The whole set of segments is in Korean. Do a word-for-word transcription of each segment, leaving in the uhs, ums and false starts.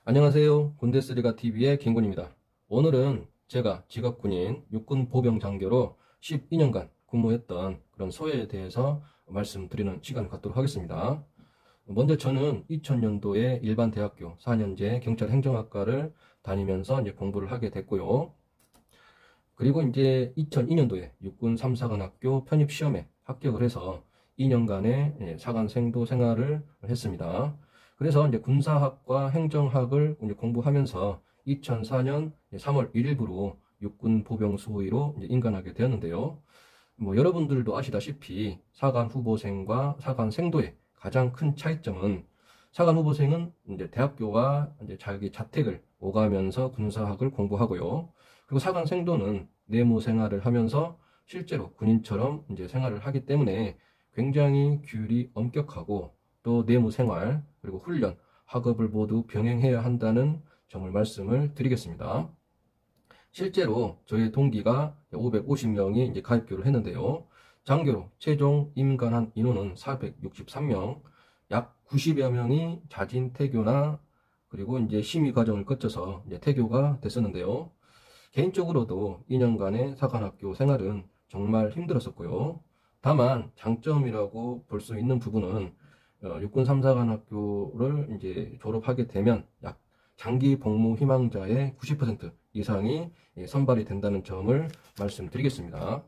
안녕하세요. 군대쓰리가 티비의 김군입니다. 오늘은 제가 직업군인 육군 보병 장교로 십이 년간 근무했던 그런 소회에 대해서 말씀드리는 시간을 갖도록 하겠습니다. 먼저 저는 이천 년도에 일반 대학교 사 년제 경찰행정학과를 다니면서 이제 공부를 하게 됐고요. 그리고 이제 이천이 년도에 육군 삼 사관학교 편입시험에 합격을 해서 이 년간의 사관 생도 생활을 했습니다. 그래서 이제 군사학과 행정학을 이제 공부하면서 이천사 년 삼월 일 일부로 육군 보병 수호위로 이제 인관하게 되었는데요. 뭐 여러분들도 아시다시피 사관 후보생과 사관 생도의 가장 큰 차이점은 사관 후보생은 이제 대학교와 이제 자기 자택을 오가면서 군사학을 공부하고요. 그리고 사관 생도는 내무 생활을 하면서 실제로 군인처럼 이제 생활을 하기 때문에 굉장히 규율이 엄격하고 또 내무 생활 그리고 훈련, 학업을 모두 병행해야 한다는 점을 말씀을 드리겠습니다. 실제로 저희 동기가 오백오십 명이 이제 가입교를 했는데요. 장교로 최종 임관한 인원은 사백육십삼 명, 약 구십여 명이 자진 태교나 그리고 이제 심의 과정을 거쳐서 이제 태교가 됐었는데요. 개인적으로도 이 년간의 사관학교 생활은 정말 힘들었었고요. 다만 장점이라고 볼 수 있는 부분은 육군 삼 사관학교를 이제 졸업하게 되면 약 장기 복무 희망자의 구십 퍼센트 이상이 선발이 된다는 점을 말씀드리겠습니다.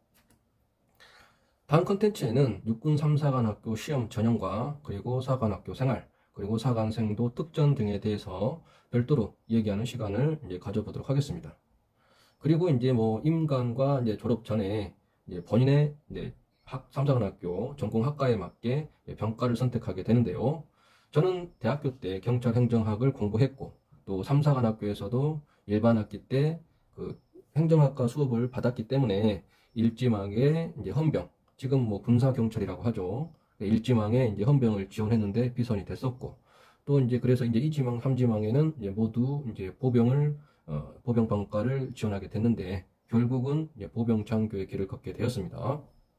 다음 컨텐츠에는 육군 삼 사관학교 시험 전형과 그리고 사관학교 생활 그리고 사관생도 특전 등에 대해서 별도로 얘기하는 시간을 이제 가져보도록 하겠습니다. 그리고 이제 뭐 임관과 이제 졸업 전에 이제 본인의 이제 학, 삼사관학교 전공 학과에 맞게 병과를 선택하게 되는데요. 저는 대학교 때 경찰행정학을 공부했고 또 삼사관학교에서도 일반 학기 때 그 행정학과 수업을 받았기 때문에 일지망에 이제 헌병, 지금 뭐 군사경찰이라고 하죠. 일지망에 이제 헌병을 지원했는데 비선이 됐었고 또 이제 그래서 이제 이지망, 삼지망에는 이제 모두 이제 보병을 어, 보병 병과를 지원하게 됐는데 결국은 이제 보병 장교의 길을 걷게 되었습니다.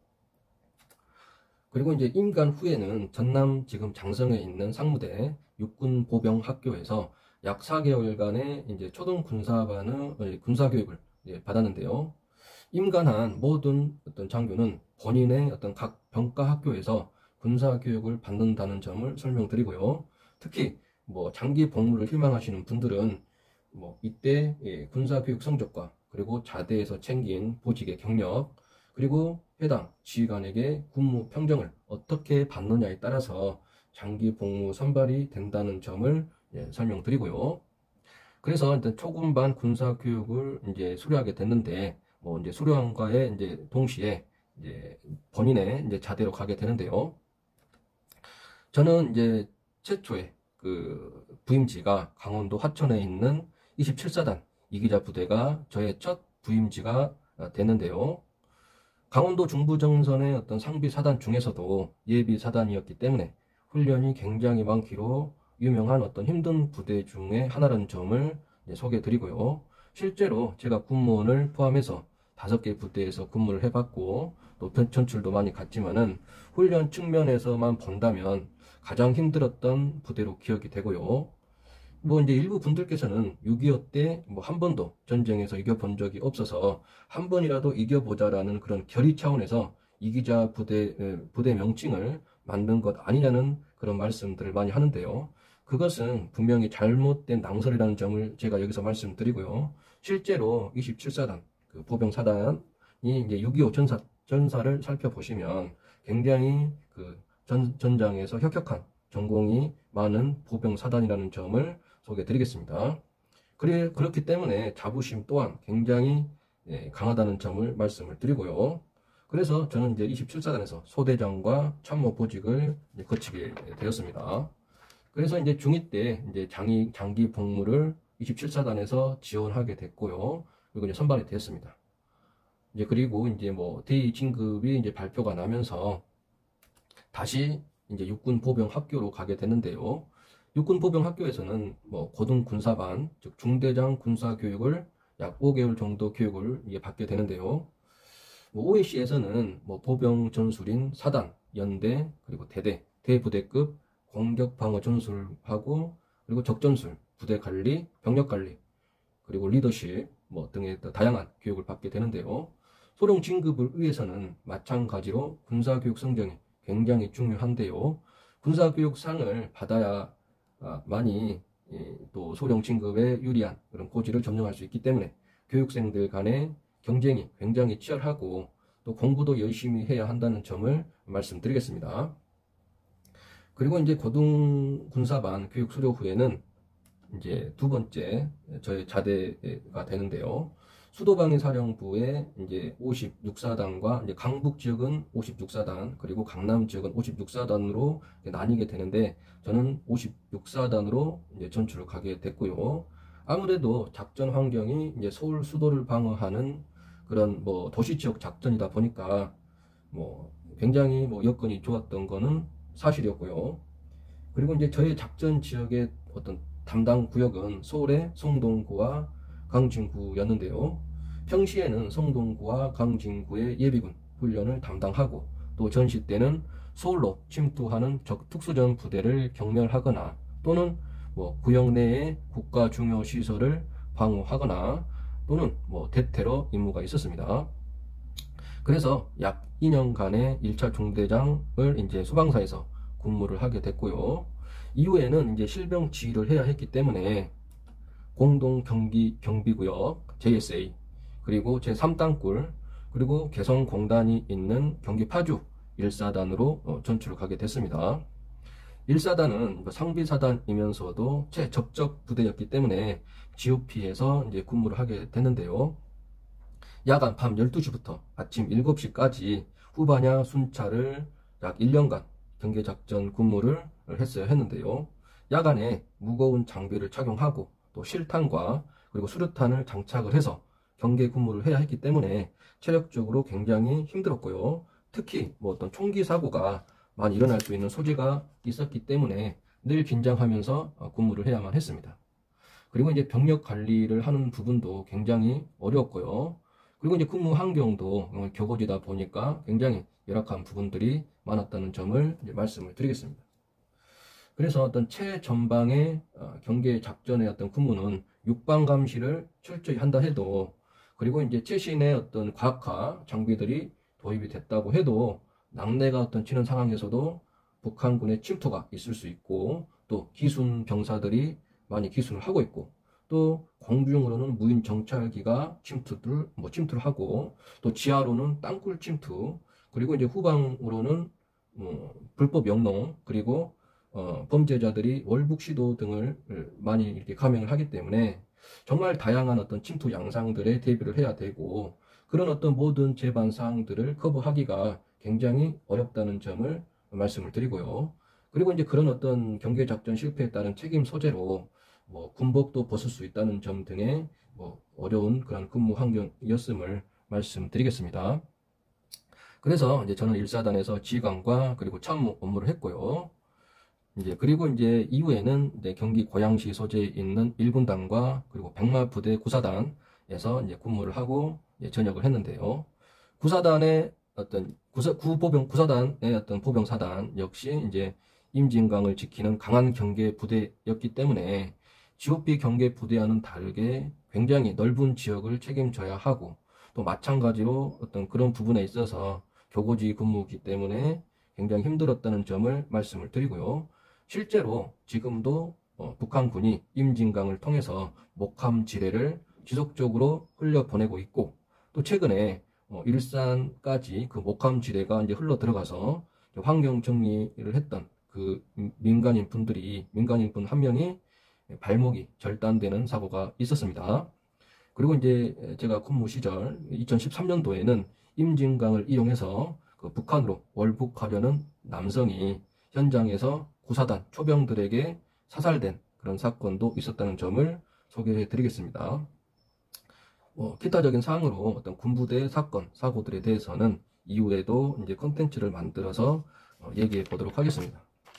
그리고 이제 임관 후에는 전남 지금 장성에 있는 상무대 육군 보병 학교에서 약 사 개월간의 이제 초등 군사반의 군사 교육을 받았는데요. 임관한 모든 어떤 장교는 본인의 어떤 각 병과 학교에서 군사 교육을 받는다는 점을 설명드리고요. 특히 뭐 장기 복무를 희망하시는 분들은 뭐 이때 예, 군사 교육 성적과 그리고 자대에서 챙긴 보직의 경력 그리고 해당 지휘관에게 군무 평정을 어떻게 받느냐에 따라서 장기 복무 선발이 된다는 점을 예, 설명드리고요. 그래서 일단 초군반 군사 교육을 이제 수료하게 됐는데 뭐 이제 수료함과의 이제 동시에 이제 본인의 이제 자대로 가게 되는데요. 저는 이제 최초의 그 부임지가 강원도 화천에 있는 이십칠 사단 이기자 부대가 저의 첫 부임지가 됐는데요. 강원도 중부정선의 어떤 상비 사단 중에서도 예비 사단이었기 때문에 훈련이 굉장히 많기로 유명한 어떤 힘든 부대 중에 하나라는 점을 소개해 드리고요. 실제로 제가 군무원을 포함해서 다섯 개 부대에서 근무를 해봤고 또 전출도 많이 갔지만은 훈련 측면에서만 본다면 가장 힘들었던 부대로 기억이 되고요. 뭐 이제 일부 분들께서는 육이오 때 뭐 한 번도 전쟁에서 이겨본 적이 없어서 한 번이라도 이겨보자라는 그런 결의 차원에서 이기자 부대 부대 명칭을 만든 것 아니냐는 그런 말씀들을 많이 하는데요. 그것은 분명히 잘못된 낭설이라는 점을 제가 여기서 말씀드리고요. 실제로 이십칠 사단 그 보병 사단이 이제 육이오 전사 전사를 살펴보시면 굉장히 그 전, 전장에서 혁혁한 전공이 많은 보병 사단이라는 점을 소개해 드리겠습니다. 그래, 그렇기 때문에 자부심 또한 굉장히 예, 강하다는 점을 말씀을 드리고요. 그래서 저는 이제 이십칠 사단에서 소대장과 참모 보직을 거치게 되었습니다. 그래서 이제 중이 때 이제 장기, 장기 복무를 이십칠 사단에서 지원하게 됐고요. 그리고 이제 선발이 되었습니다. 이제 그리고 이제 뭐 대위 진급이 이제 발표가 나면서 다시 이제 육군 보병 학교로 가게 됐는데요. 육군 보병 학교에서는 뭐 고등 군사반, 즉 중대장 군사 교육을 약 오 개월 정도 교육을 이게 받게 되는데요. 뭐 오에이씨에서는 뭐 보병 전술인 사단, 연대, 그리고 대대, 대부대급 공격 방어 전술하고 그리고 적전술, 부대 관리, 병력 관리, 그리고 리더십 뭐 등의 다양한 교육을 받게 되는데요. 소령 진급을 위해서는 마찬가지로 군사교육 성적이 굉장히 중요한데요. 군사교육상을 받아야 많이 또 소령 진급에 유리한 그런 고지를 점령할 수 있기 때문에 교육생들 간의 경쟁이 굉장히 치열하고 또 공부도 열심히 해야 한다는 점을 말씀드리겠습니다. 그리고 이제 고등군사반 교육 수료 후에는 이제 두 번째 저의 자대가 되는데요. 수도방위 사령부의 이제 오십육 사단과 이제 강북 지역은 오십육 사단, 그리고 강남 지역은 오십육 사단으로 나뉘게 되는데 저는 오십육 사단으로 이제 전출을 가게 됐고요. 아무래도 작전 환경이 이제 서울 수도를 방어하는 그런 뭐 도시 지역 작전이다 보니까 뭐 굉장히 뭐 여건이 좋았던 거는 사실이었고요. 그리고 이제 저의 작전 지역의 어떤 담당 구역은 서울의 성동구와 강진구였는데요. 평시에는 성동구와 강진구의 예비군 훈련을 담당하고 또 전시 때는 서울로 침투하는 적 특수전 부대를 경멸하거나 또는 뭐 구역 내의 국가 중요 시설을 방어하거나 또는 뭐 대테러 임무가 있었습니다. 그래서 약 이 년간의 일 차 중대장을 이제 수방사에서 근무를 하게 됐고요. 이후에는 이제 실병 지휘를 해야 했기 때문에 공동 경기 경비구역 제이에스에이, 그리고 제삼 단굴, 그리고 개성공단이 있는 경기 파주 일 사단으로 전출을 가게 됐습니다. 일 사단은 상비사단이면서도 최접적 부대였기 때문에 지오피에서 이제 근무를 하게 됐는데요. 야간 밤 열두 시부터 아침 일곱 시까지 후반야 순찰을 약 일 년간 경계작전 근무를 했어야 했는데요. 야간에 무거운 장비를 착용하고 또 실탄과 그리고 수류탄을 장착을 해서 경계 근무를 해야 했기 때문에 체력적으로 굉장히 힘들었고요. 특히 뭐 어떤 총기 사고가 많이 일어날 수 있는 소지가 있었기 때문에 늘 긴장하면서 근무를 해야만 했습니다. 그리고 이제 병력 관리를 하는 부분도 굉장히 어려웠고요. 그리고 이제 근무 환경도 교고지다 보니까 굉장히 열악한 부분들이 많았다는 점을 이제 말씀을 드리겠습니다. 그래서 어떤 최전방의 경계 작전의 어떤 근무는 육방 감시를 철저히 한다 해도, 그리고 이제 최신의 어떤 과학화 장비들이 도입이 됐다고 해도 낙뢰가 어떤 치는 상황에서도 북한군의 침투가 있을 수 있고 또 기순 병사들이 많이 기순을 하고 있고 또 공중으로는 무인 정찰기가 침투를 뭐 침투를 하고 또 지하로는 땅굴 침투, 그리고 이제 후방으로는 뭐 불법 영농, 그리고 어, 범죄자들이 월북 시도 등을 많이 이렇게 감행을 하기 때문에 정말 다양한 어떤 침투 양상들에 대비를 해야 되고, 그런 어떤 모든 재반 사항들을 커버하기가 굉장히 어렵다는 점을 말씀을 드리고요. 그리고 이제 그런 어떤 경계 작전 실패에 따른 책임 소재로 뭐 군복도 벗을 수 있다는 점 등의 뭐 어려운 그런 근무 환경이었음을 말씀드리겠습니다. 그래서 이제 저는 일 사단에서 지휘관과 그리고 참모 업무를 했고요. 이제 그리고 이제 이후에는 이제 경기 고양시 소재에 있는 일 군단과 그리고 백마부대 구사단에서 이제 근무를 하고 이제 전역을 했는데요. 구사단의 어떤 구사, 구보병 구사단의 어떤 보병사단 역시 이제 임진강을 지키는 강한 경계 부대였기 때문에 지오피 경계 부대와는 다르게 굉장히 넓은 지역을 책임져야 하고 또 마찬가지로 어떤 그런 부분에 있어서 교고지 근무이기 때문에 굉장히 힘들었다는 점을 말씀을 드리고요. 실제로 지금도 어, 북한군이 임진강을 통해서 목함 지뢰를 지속적으로 흘려보내고 있고 또 최근에 어, 일산까지 그 목함 지뢰가 이제 흘러 들어가서 환경 정리를 했던 그 민간인 분들이 민간인 분 한 명이 발목이 절단되는 사고가 있었습니다. 그리고 이제 제가 근무 시절 이천십삼 년도에는 임진강을 이용해서 그 북한으로 월북하려는 남성이 현장에서 구사단 초병들에게 사살된 그런 사건도 있었다는 점을 소개해 드리겠습니다. 뭐 기타적인 사항으로 어떤 군부대 사건, 사고들에 대해서는 이후에도 이제 컨텐츠를 만들어서 얘기해 보도록 하겠습니다.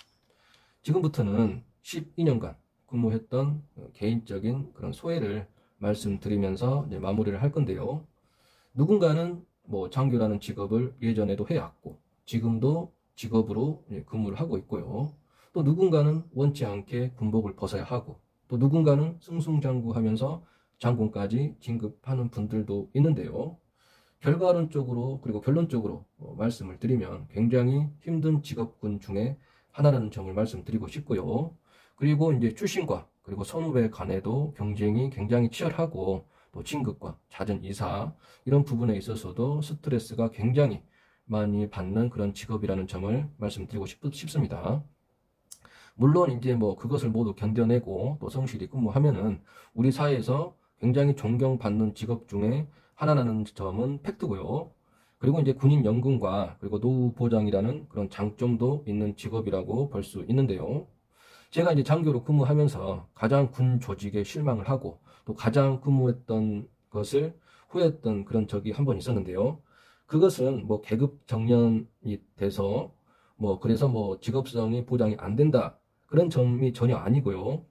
지금부터는 십이 년간 근무했던 개인적인 그런 소회를 말씀드리면서 이제 마무리를 할 건데요. 누군가는 뭐 장교라는 직업을 예전에도 해왔고 지금도 직업으로 근무를 하고 있고요. 또 누군가는 원치 않게 군복을 벗어야 하고, 또 누군가는 승승장구하면서 장군까지 진급하는 분들도 있는데요. 결과론적으로 그리고 결론적으로 말씀을 드리면 굉장히 힘든 직업군 중에 하나라는 점을 말씀드리고 싶고요. 그리고 이제 출신과 그리고 선후배 간에도 경쟁이 굉장히 치열하고, 또 진급과 잦은 이사 이런 부분에 있어서도 스트레스가 굉장히 많이 받는 그런 직업이라는 점을 말씀드리고 싶, 싶습니다. 물론 이제 뭐 그것을 모두 견뎌내고 또 성실히 근무하면은 우리 사회에서 굉장히 존경받는 직업 중에 하나라는 점은 팩트고요. 그리고 이제 군인 연금과 그리고 노후 보장이라는 그런 장점도 있는 직업이라고 볼 수 있는데요. 제가 이제 장교로 근무하면서 가장 군 조직에 실망을 하고 또 가장 근무했던 것을 후회했던 그런 적이 한 번 있었는데요. 그것은 뭐 계급 정년이 돼서 뭐 그래서 뭐 직업성이 보장이 안 된다 그런 점이 전혀 아니고요.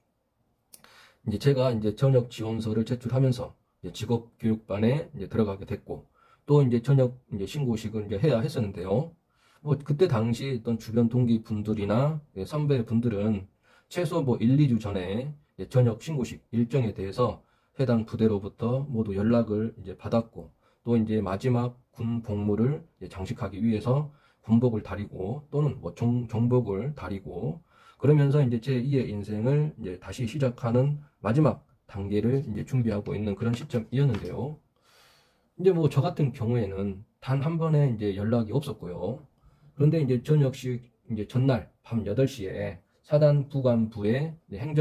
이제 제가 이제 전역 지원서를 제출하면서 이제 직업교육반에 이제 들어가게 됐고, 또 이제 전역 이제 신고식을 이제 해야 했었는데요. 뭐 그때 당시 어떤 주변 동기 분들이나 선배 분들은 최소 뭐 일, 이 주 전에 전역 신고식 일정에 대해서 해당 부대로부터 모두 연락을 이제 받았고, 또 이제 마지막 군 복무를 장식하기 위해서 군복을 다리고 또는 뭐 종, 종복을 다리고, 그러면서 이제 제이의 인생을 이제 다시 시작하는 마지막 단계를 이제 준비하고 있는 그런 시점이었는데요. 이제 뭐 저 같은 경우에는 단 한 번의 이제 연락이 없었고요. 그런데 이제 저녁식 이제 전날 밤 여덟 시에 사단 부관부의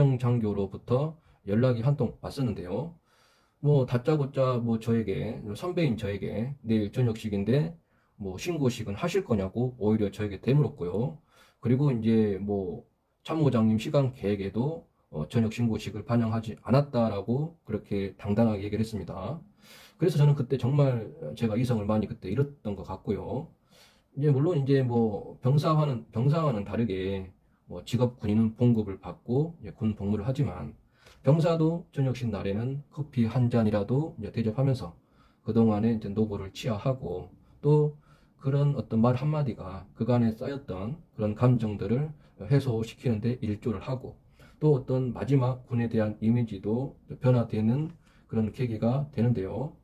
행정장교로부터 연락이 한 통 왔었는데요. 뭐 다짜고짜 뭐 저에게, 선배인 저에게 내일 저녁식인데 뭐 신고식은 하실 거냐고 오히려 저에게 되물었고요. 그리고 이제 뭐 참모장님 시간 계획에도 어 저녁 신고식을 반영하지 않았다라고 그렇게 당당하게 얘기를 했습니다. 그래서 저는 그때 정말 제가 이성을 많이 그때 잃었던 것 같고요. 이제 물론 이제 뭐 병사와는 병사와는 다르게 뭐 직업 군인은 봉급을 받고 이제 군 복무를 하지만, 병사도 저녁식 날에는 커피 한 잔이라도 이제 대접하면서 그동안에 이제 노고를 치하하고, 또 그런 어떤 말 한마디가 그간에 쌓였던 그런 감정들을 해소시키는데 일조를 하고, 또 어떤 마지막 군에 대한 이미지도 변화되는 그런 계기가 되는데요.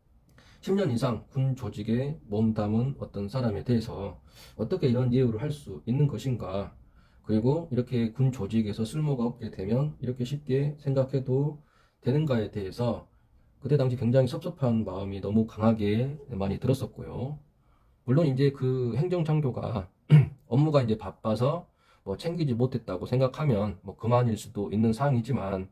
십 년 이상 군 조직에 몸담은 어떤 사람에 대해서 어떻게 이런 예우를 할 수 있는 것인가, 그리고 이렇게 군 조직에서 쓸모가 없게 되면 이렇게 쉽게 생각해도 되는가에 대해서 그때 당시 굉장히 섭섭한 마음이 너무 강하게 많이 들었었고요. 물론 이제 그 행정장교가 업무가 이제 바빠서 뭐 챙기지 못했다고 생각하면 뭐 그만일 수도 있는 사항이지만,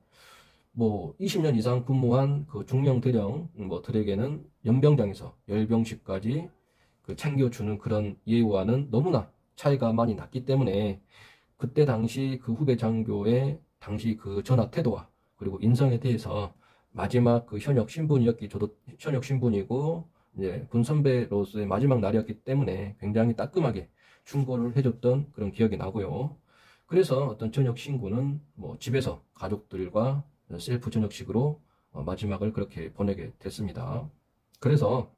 뭐 이십 년 이상 근무한 그 중령 대령 뭐들에게는 연병장에서 열병식까지 그 챙겨주는 그런 예우와는 너무나 차이가 많이 났기 때문에, 그때 당시 그 후배 장교의 당시 그 전화 태도와 그리고 인성에 대해서 마지막 그 현역 신분이었기, 저도 현역 신분이고 이제 군 선배로서의 마지막 날이었기 때문에 굉장히 따끔하게 충고를 해줬던 그런 기억이 나고요. 그래서 어떤 저녁 신고는 뭐 집에서 가족들과 셀프 저녁식으로 마지막을 그렇게 보내게 됐습니다. 그래서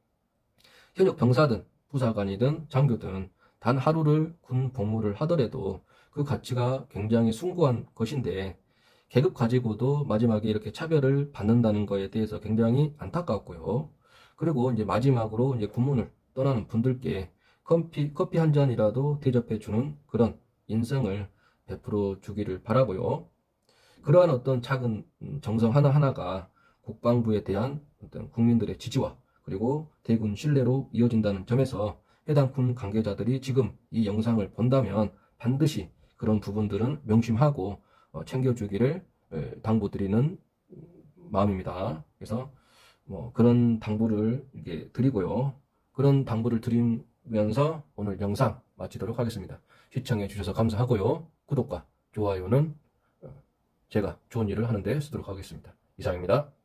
현역 병사든 부사관이든 장교든 단 하루를 군 복무를 하더라도 그 가치가 굉장히 숭고한 것인데, 계급 가지고도 마지막에 이렇게 차별을 받는다는 거에 대해서 굉장히 안타까웠고요. 그리고 이제 마지막으로 이제 군문을 떠나는 분들께 커피, 커피 한 잔이라도 대접해주는 그런 인성을 베풀어 주기를 바라고요. 그러한 어떤 작은 정성 하나하나가 국방부에 대한 어떤 국민들의 지지와 그리고 대군 신뢰로 이어진다는 점에서 해당 군 관계자들이 지금 이 영상을 본다면 반드시 그런 부분들은 명심하고 챙겨주기를 당부드리는 마음입니다. 그래서 뭐 그런 당부를 이렇게 드리고요. 그런 당부를 드리면서 오늘 영상 마치도록 하겠습니다. 시청해 주셔서 감사하고요. 구독과 좋아요는 제가 좋은 일을 하는데 쓰도록 하겠습니다. 이상입니다.